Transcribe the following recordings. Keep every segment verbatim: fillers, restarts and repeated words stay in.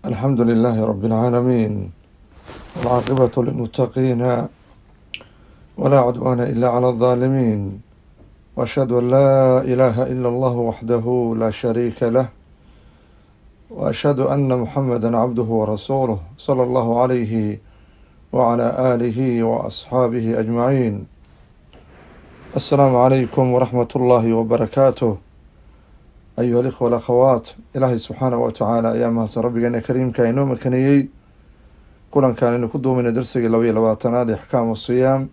الحمد لله رب العالمين، والعاقبة للمتقين، ولا عدوان إلا على الظالمين، وأشهد أن لا إله إلا الله وحده لا شريك له، وأشهد أن محمدا عبده ورسوله صلى الله عليه وعلى آله وأصحابه أجمعين. السلام عليكم ورحمة الله وبركاته. أيها الإخوة والأخوات، إلهي سبحانه وتعالى أيامها ربنا كريم كاينو مكانيي كلن كان إنه كدو من درسي لوي لواتناد أحكام الصيام،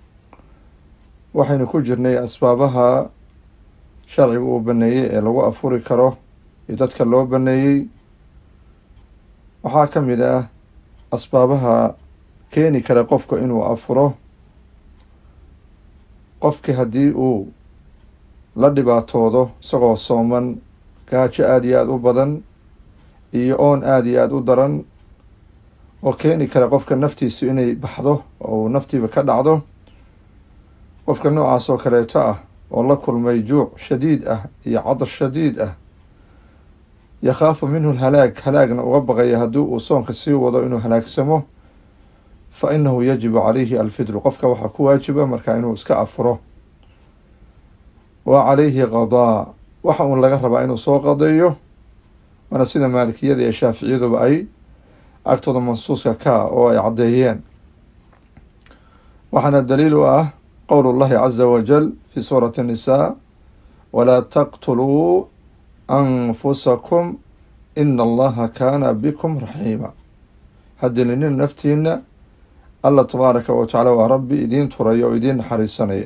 وحين كجرني أسبابها شرعي وبنيي لو أفوري كره يدتك لو بنيي وحاكم إلى أسبابها كيني كره قفك إنه أفره قفك هديئو la dhibaatoodo isagoo sooman, gaajo aada iyo aada u badan iyo oon aada iyo aada u daran oo keeni kara qofka naftiisu inay baxdo oo naftiiba ka dhacdo. qofka noocaas oo kaleeto ah oo la kulmay juuc shadiid ah iyo cadash shadiid ah, yakhaafu minhu lhalaag, halaagna uga baqaya haddii uu soonka sii wado inuu halaagsamo, fa inahu yajibu calayhi alfidru, qofka waxaa ku waajiba markaa inuu iska afuro. wa calayhi qadaa, waxa uun laga rabaa inuu soo qadeeyo, waana sida maalikiyada iyo shaaficiyaduba ay agtooda mansuuska ka oo ay caddeeyeen. waxaana daliil u ah qowl llahi caza wajal fi suurati الnisaa, walaa taqtuluu anfusakum ina allaha kaana bikum raxiima. hadilinin naftiina, alla tabaaraka wa tacala waa rabbi idiin turaya oo idiin naxariisanaya.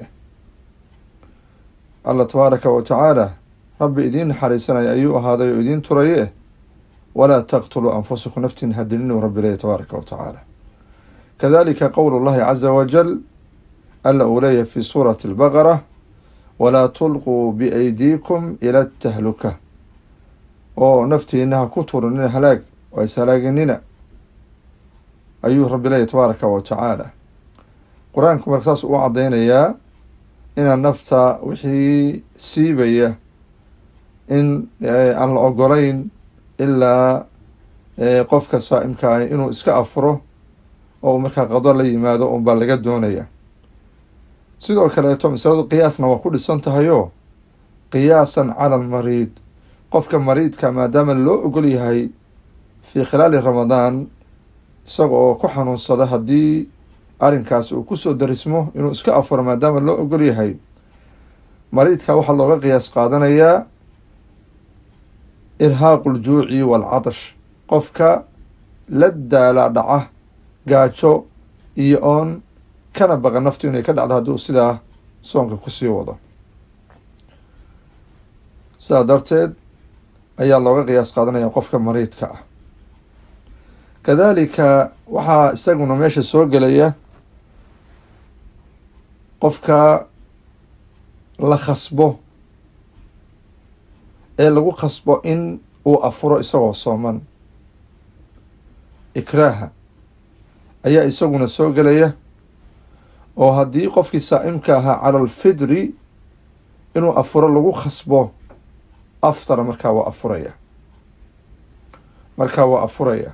alla tabaaraka wa tacaala rabbi idiin naxariisanaya ayuu ahaaday oo idiin turaye, walaa taqtuluu anfusakum, naftiin hadilinu rabbi leeyahy tabaaraka wa tacaala. kadalika qowl llahi caza wajal, alla uu leeyahay fi suurati albaqara, walaa tulquu biaydiikum ila atahluka, oo naftiina ha ku turinina halaag oo is halaaginina ayuu rabbi leeyahy tabaaraka wa tacaala. qur-aanku marka saas u caddeynayaa inaan nafta wixii siibaya in aan la ogolayn ilaa qofka saa'imka ah inuu iska afuro oo markaa qado la yimaado unbaa laga doonaya. sidoo kaleeto masaladu qiyaasna waa ku dhisan tahayoo qiyaasan cala almariid, qofka mariidka maadaama loo ogol yahay fii khilaali ramadaan isaga oo ku xanuunsada, haddii arrinkaas uu kusoo darismo inuu iska afuro maadaama loo ogol yahay, mariidka waxaa looga qiyaas qaadanayaa irhaaqu ljuuci waalcadash, qofka la daala dhaca gaajo iyo oon kana baqa naftu inay ka dhacdo hadduu sidaa soonka kusii wado. sidaa darteed ayaa looga qiyaas qaadanaya qofka mariidka ah. kadalika waxaa isaguna meesha soo gelaya qofka la khasbo ee lagu khasbo in uu afuro isagoo sooman, ikraaha ayaa isaguna soo gelaya, oo haddii qofkii saa'imka ahaa cala alfidri inuu afuro lagu khasbo, aftara markaa waa afuraya markaa waa afuraya.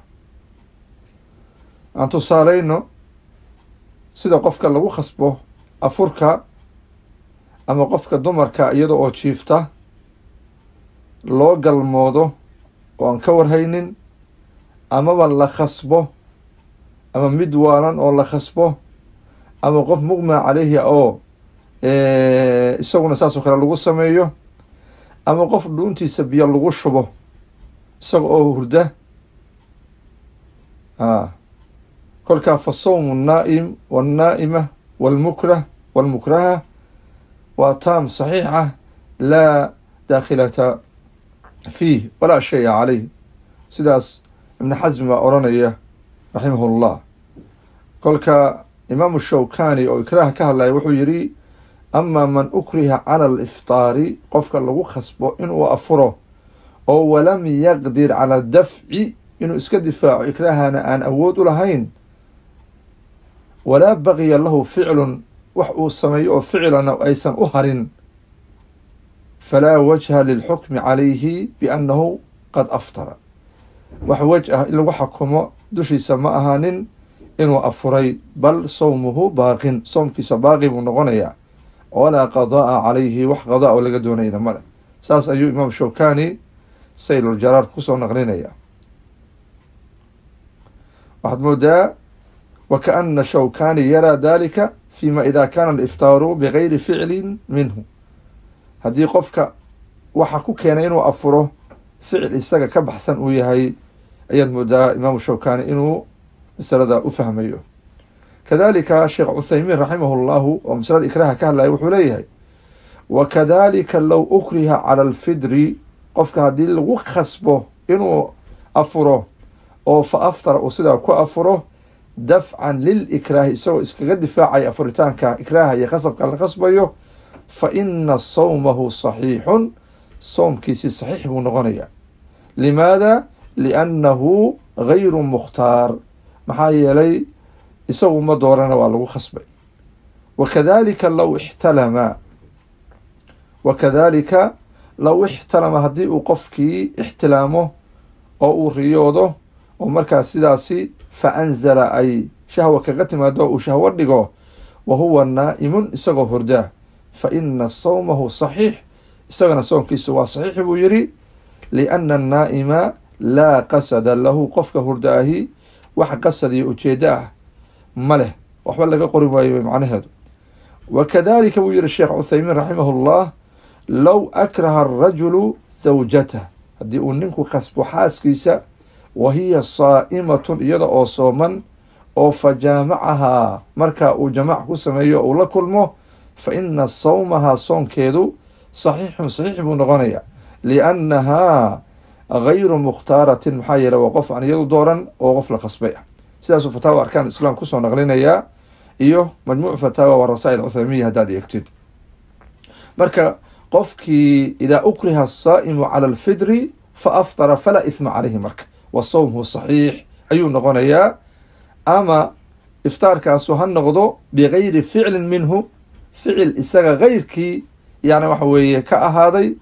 aan tusaaleyno sida qofka lagu khasbo afurka, ama qofka dumarka iyada oo jiifta loo galmoodo oo aan ka warhaynin, amaba la khasbo, ama mid waalan oo la khasbo, ama qof muqmaa caleyhi oo isaguna saas oo kale lagu sameeyo, ama qof dhuuntiisa biyo lagu shubo isaga oo hurda. a kolkaa fa sawmu nnaa'im waalnaa'ima waalmukrah waalmukraha waa taam saxiixa laa daakhilata fiih walaa shaya caleyh. sidaas ibn xasm baa odhanaya raximahu llah. kolka imaamu shawkani oo ikraaha ka hadlaya wuxuu yidhi, amaa man ukriha cala aliftaari, qofka lagu khasbo inuu afuro oo walam yaqdir cala dafci, inuu iska difaaco ikraahana aan awood u lahayn, walaa baqiya lahu ficlun, wax uu sameeyo oo ficilana aysan u harin, falaa wajha lilxukmi calayhi biannahu qad aftara. wax wej ah in lagu xakumo dushiisa ma ahaanin inuu afuray, bal sawmuhu baaqin, soomkiisa baaqi buu noqonayaa, walaa qadaa calayhi wax qadaa oo laga doonayna male. saas ayuu imaam shawkani sayluljaraar kusoo naqlinaya. waxaad moodaa wakaana shawkani yaraa dalika fima ida kana aliftaaru bigayri ficlin minhu, haddii qofka waxa ku keenay inuu afuro ficil isaga ka baxsan uu yahay, ayaad moodaa imaamu shawkani inuu masalada u fahmayo. kadalika sheekh cuthaymiin raximahu llahu oo masalada ikraaha ka hadlaya wuxuu leeyahay wakadalika low ukriha cala alfidri, qofka haddii lagu khasbo inuu afuro oo fa aftara uu sidaa ku afuro dafcan lilikraahi, isagoo iskaga difaacaya afuritaanka ikraaha iyo khasabka la khasbayo, fa ina sawmahu saxiixun, soomkiisii saxiix buu noqonaya. limaada? liannahu gayru mukhtaar, maxaa yeelay isagu ma doorana waa lagu khasbay. wakadalika low ixtalama wakadalika low ixtalama haddii uu qofkii ixtilaamo oo uu riyoodo oo markaas sidaasi fa anzala ay shahwa kaga timaado uu shahwo dhigo wa huwa naa'imun isagoo hurdaa, fa ina sawmahu saxiix, isagana soomkiisa waa saxiix buu yidhi. lianna annaa'ima laa qasada lahu, qofka hurdaahi wax qasad iyo ujeedo ah ma leh, waxba laga qori waayo macnaheedu. wakadalika buu yihi sheekh cuthaymiin raximah llah low akraha arajulu zawjatah, haddii uu ninku khasbo xaaskiisa wahiya saa'imatun iyada oo sooman, oo fa jaamacahaa markaa uu jamaac ku sameeyo uu la kulmo, fa ina sawmahaa soonkeedu saxiixun saxiix buu noqonaya. liannahaa gayru mukhtaaratin, maxaa yeele waa qof aan iyadu dooran oo qof la khasbay ah. sidaasuu fataawa arkaan islaam kusoo naqlinayaa iyo majmuuc fataawa wa rasaa'il cuthaymiya haddaad eegtid. marka qofkii idaa ukriha asaa'imu cala alfidri fa aftara falaa ithma calayhi, marka wa sawmuhu saxiix ayuu noqonayaa. ama iftaarkaasu ha noqdo bigayri ficlin minhu, ficil isaga gayrkii yani waxa weeye ka ahaaday,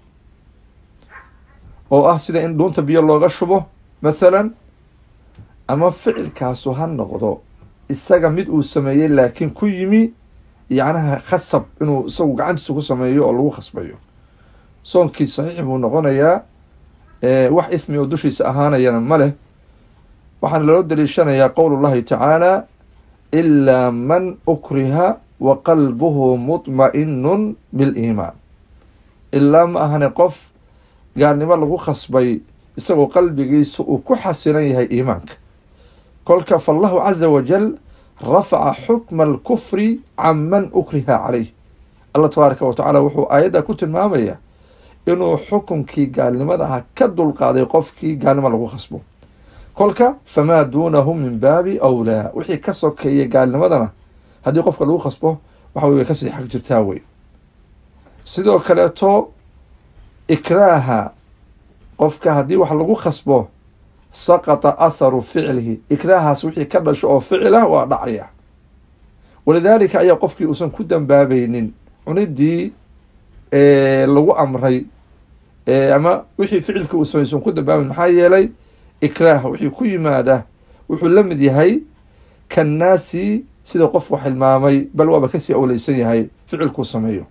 oo ah sida in dhuunta biyo looga shubo mathalan, ama ficilkaasu ha noqdo isaga mid uu sameeyey laakiin ku yimi yacnaha khasab inuu isagu gacantiisa ku sameeyo oo lagu khasbayo, soonkii saxiix buu noqonayaa. wax ithmi oo dushiisa ahaanayana ma leh. waxaana loo daliishanayaa qowl llahi tacaala ilaa man ukriha wa qalbuhu mutma'inun biliimaan, ilaa ma ahane qof gaalnimo lagu khasbay isagoo qalbigiisa uu ku xasilan yahay iimaanka. kolka fallahu caza wajal rafaca xukma alkufri can man ukriha calayh, allah tabaaraka wa tacaala wuxuu aayadda ku tilmaamaya inuu xukunkii gaalnimada aha ka dulqaaday qofkii gaalnimo lagu khasbo. kolka famaa duunahu min baabi awlaa, wixii ka sokeeyay gaalnimadana haddii qofka lagu khasbo waxa wey way kasii xag jirtaa wey. sidoo kaleeto ikraaha qofka haddii wax lagu khasbo saqata atharu ficlihi, ikraahaas wixii ka dhasho oo ficila waa dhacaya. walidaalika ayaa qofkii uusan ku dambaabaynin cunidii lagu amray ama wixii ficilkii uu samaysan ku dambaabayn, maxaa yeelay ikraah wixii ku yimaada wuxuu la mid yahay kannaasi, sida qof wax hilmaamay, bal waaba kasii awleysan yahay ficilkuu sameeyo.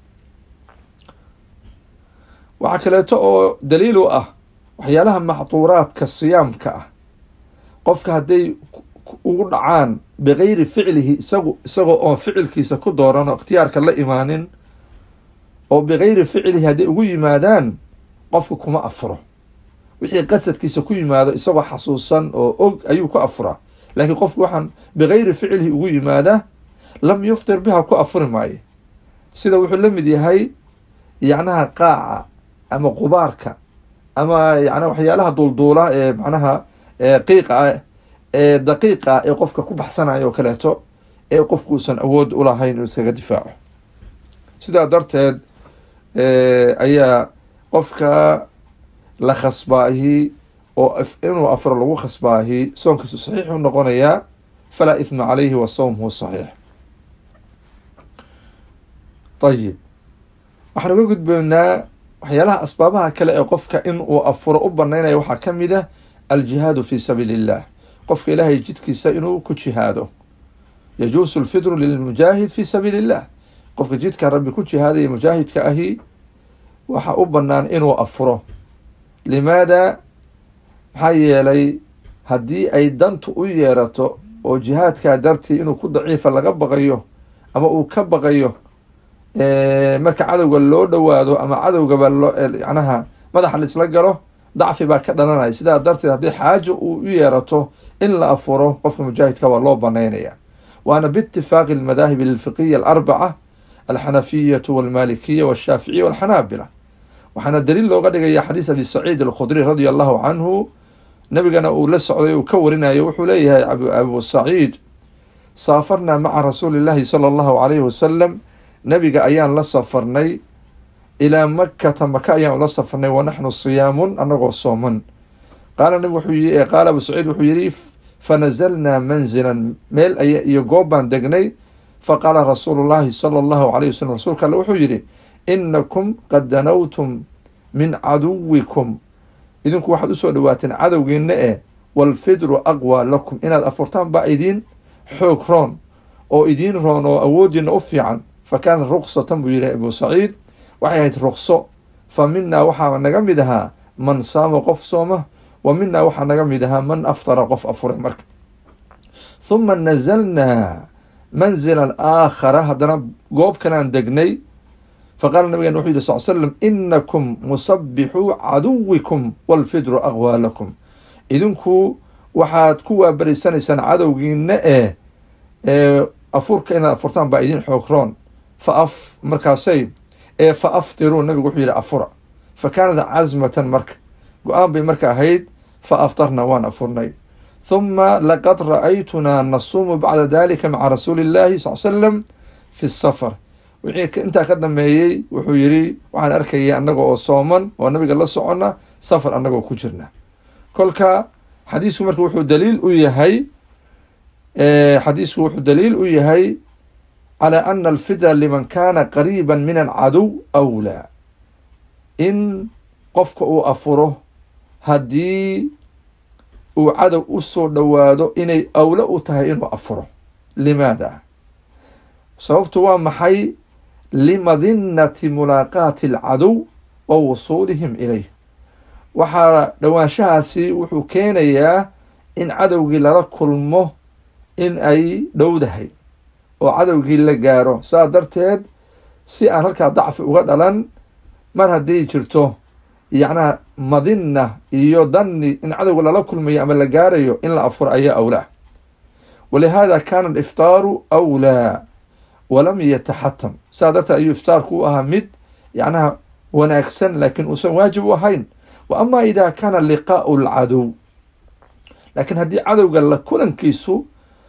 waxaa kaleeto oo daliil u ah waxyaalaha maxduuraadka siyaamka ah, qofka hadday ugu dhacaan bigayri ficlihi, isagu isagoo oon ficilkiisa ku dooran oo ikhtiyaarka la imaanin, oo bigayri ficlihi hadday ugu yimaadaan qofka kuma afuro. wixii qasadkiisa ku yimaado isagoo xasuusan oo og ayuu ku afuraa, laakiin qofku waxaan bigayri ficlihi ugu yimaada lam yuftir biha ku afuri maayo. sida wuxuu la mid yahay yacnaha qaaca ama qubaarka ama yani waxyaalaha dulduula ee macnaha qiiqa ah ee daqiiqa ee qofka ku baxsanayo oo kaleeto, ee qofku uusan awood ulahayn inuu iskaga difaaco. sidaa darteed ayaa qofka la khasbaahi oo inuu afro lagu khasbaahi soonkiisu saxiix u noqonayaa, falaa ithma calayhi wa sawmuhu saxiix. ayib, waxaan uga gudboonaa waxyaalaha asbaabaha kale ee qofka in uu afuro u banaynaya waxaa ka mid ah الجهاد في سبيل الله قف إلهي جدك سئنو كجهاده يجوز الفطر للمجاهد في سبيل الله قف جدك ربي كجهاده مجاهد كأهي وحأبنان إنو أفره لماذا حي لي هدي أي دنت أيرته وجهاد كادرتي إنو كد ضعيف لغا بغيو أما أو كبغيو إيه مركا عدو لو دواادو أما عدو قبل يعناها مدح الإسلاق ضعفي baa ka dhalanaya sidaa darteed haddii xaajo uu u yeerato in la afuro qofka mujaahidka waa loo banaynaya waana biitifaaqi almadaahib alfiqhiya alarbaca alxanafiyatu walmalikiya walshaaficiya walxanaabila waxaana daliil looga dhigaya xadiis abi saciid alkhudri radia allahu canhu nabigana uu la socday uu ka warinayo wuxuu leeyahay abu saciid saafarnaa maca rasuuli illahi sala allahu calayhi wasalam nabiga ayaan la safarnay إلى مكة مكة أيام الله صفرنا ونحن صيام أنغو صومن قال النبي وحي قال أبو سعيد وحيري فنزلنا منزلا ميل يقوبان دقني فقال رسول الله صلى الله عليه وسلم رسول قال وحيري إنكم قد دنوتم من عدوكم إذنكم واحد أسوأ دواتين عدو جنة والفدر أقوى لكم إن الأفرطان بأيدين حكرون أو إيدين رون أو أودين أفيعا فكان رخصة بيري أبو سعيد waxay ahayd ruqso fa minaa waxaa naga mid ahaa man saama qof sooma wa minaa waxaa naga mid ahaa man aftara qof afuray marka huma nazalnaa manzilan aakhara haddana goob kalaan degnay faqaala nabigan wuxuu yihi sal slam inakum musabbixuu caduwikum walfidru aqwaa lakum idinku waxaad ku waabariysanaysaan cadowgiina ee ee afurka inaad afurtaan baa idin xoog-roon fa af markaasay فأفطروا النبي يقول إلى أفرع فكانت عزمة مرك قام بمرك هيد فأفطرنا وان أفرني ثم لقد رأيتنا نصوم بعد ذلك مع رسول الله صلى الله عليه وسلم في السفر انت أخذنا مايي وحيري وعن أركي أنه صوما والنبي قال الله سعنا سفر أنه كجرنا كلك حديث مرك وحو دليل ويهي حديث وحو دليل ويهي على أن الفداء لمن كان قريبا من العدو أولى إن قفك أو أفره هدي أو عدو أسو دوادو إني أولى أتهي إنو أفره لماذا؟ سببتوا محي لمذنة ملاقاة العدو ووصولهم إليه وحا دواشاسي وحو كينيا إن عدو للا كلمه إن أي دودهي oo cadowgii la gaaro saa darteed si aan halkaa dacfi uga dhalan mar haddii jirto yacnaha madina iyo danni in cadowga lala kulmayo ama la gaarayo in la afuro ayaa awlaa walihaada kaana aliftaaru awlaa walam yataxatam saa darteed ayuu iftaarku u ahaa mid yacnaha wanaagsan laakiin uusan waajib u ahayn wa amaa idaa kaana liqaa'u alcadow laakiin haddii cadowga la kulankiisu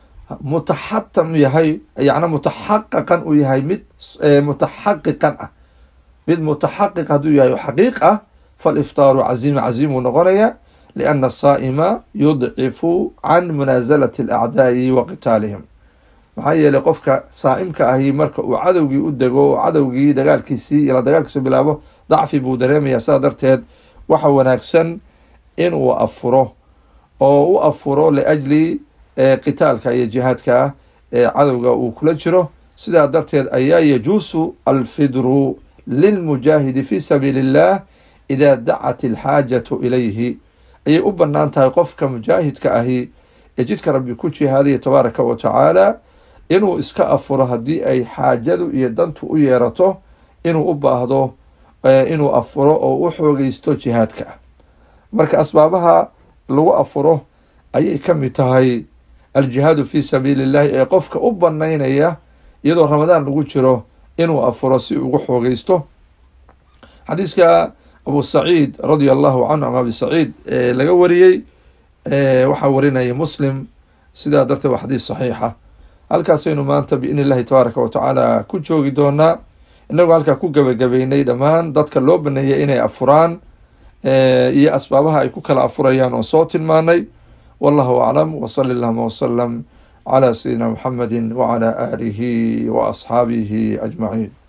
متحتم يهي يعني متحققا ويهي مد متحققا مد متحقق هدو يهي حقيقة فالإفطار عزيم عزيم ونغنية لأن الصائم يضعف عن منازلة الأعداء وقتالهم محايا لقفك صائمك أهي مركة وعدوغي أدقو وعدوغي دقال كيسي إلى دقال كيسي بلابو ضعفي بودريم يا سادر تهد وحو ناكسن إن وأفره أو أفره لأجل qitaalka iyo jihaadka cadowga uu kula jiro sidaa darteed ayaa yajuusu alfidru lilmujaahidi fi sabiili illah idaa dacat alxaajatu ilayhi ayay u bannaan tahay qofka mujaahidka ahi ee jidka rabbi ku jihaadaya tabaaraka wa tacaala inuu iska afuro haddii ay xaajadu iyo dantu u yeerato inuu u baahdo inuu afuro oo u xoogaysto jihaadka marka asbaabaha lagu afuro ayay ka mid tahay الجهاد في سبيل الله ee qofka u banaynaya iyadoo ramadaan lagu jiro inuu afuro si ugu xoogaysto xadiiska Abu Sa'id radiyallahu anhu ama Abu Sa'id laga wariyay waxa warinaya Muslim sida darteed waa xadiis saxiixa halkaas aynu maanta bi inillaahi tabaaraka wa tacaala ku joogi doonaa inagoo halkaa ku gabagabeynay dhammaan dadka loo baneeyay inay afuraan iyo asbaabaha ay ku kala afurayaan oo soo tilmaanay والله أعلم وصلى اللهم وسلم على سيدنا محمد وعلى آله وأصحابه أجمعين.